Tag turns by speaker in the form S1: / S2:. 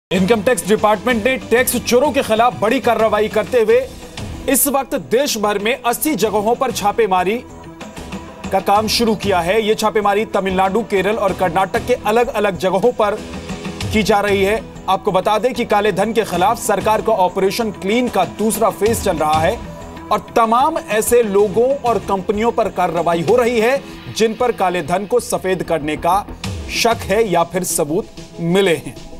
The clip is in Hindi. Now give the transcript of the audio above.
S1: इनकम टैक्स डिपार्टमेंट ने टैक्स चोरों के खिलाफ बड़ी कार्रवाई करते हुए इस वक्त देश भर में 80 जगहों पर छापेमारी का काम शुरू किया है। यह छापेमारी तमिलनाडु, केरल और कर्नाटक के अलग अलग जगहों पर की जा रही है। आपको बता दें कि काले धन के खिलाफ सरकार का ऑपरेशन क्लीन का दूसरा फेज चल रहा है और तमाम ऐसे लोगों और कंपनियों पर कार्रवाई हो रही है जिन पर काले धन को सफेद करने का शक है या फिर सबूत मिले हैं।